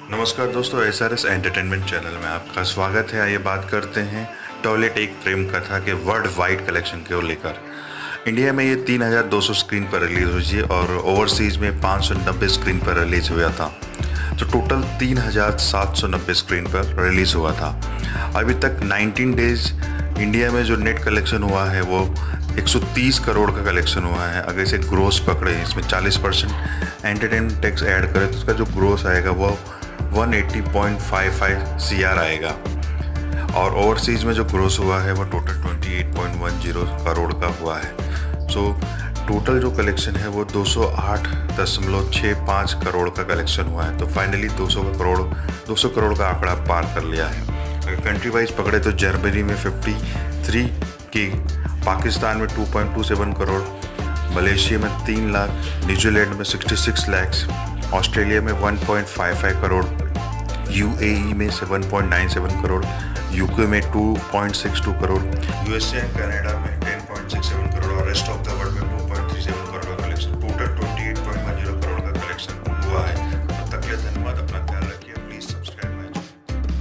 नमस्कार दोस्तों, SRS entertainment channel में आपका स्वागत है। आइए बात करते हैं टॉयलेट एक प्रेम कथा के वर्ल्ड वाइड कलेक्शन को लेकर। इंडिया में ये 3200 स्क्रीन पर रिलीज हुई है और ओवरसीज में 590 स्क्रीन पर रिलीज हुआ था। तो टोटल 3790 स्क्रीन पर रिलीज हुआ था। अभी तक 19 डेज इंडिया में जो नेट कलेक्शन हुआ है वो 130 करोड़ का कलेक्शन हुआ है। अगर इसे ग्रोस पकड़े, इसमें 40% एंटरटेनमेंट टैक्स ऐड करें तो उसका जो ग्रोस आएगा वो 180.55 CR आएगा। और ओवरसीज में जो ग्रोस हुआ है वो टोटल 28.10 करोड़ का हुआ है। सो टोटल जो कलेक्शन है वो 208.65 करोड़ का कलेक्शन हुआ है। तो फाइनली 200 करोड़ का आंकड़ा पार कर लिया है। अगर कंट्री वाइज पकड़े तो जर्मनी में 53 की, पाकिस्तान में 2.27 करोड़, मलेशिया में 3 लाख, न्यूजीलैंड में 66 लाख, ऑस्ट्रेलिया में 1.55 करोड़, UAE में 7.97 करोड़, UK में 2.62 करोड़, USA एंड कनाडा में 10.67 करोड़ और रेस्ट ऑफ द वर्ल्ड में 2.37 करोड़ का कलेक्शन, टोटल 28.10 करोड़ का कलेक्शन हुआ है। तब तक के लिए धन्यवाद। अपना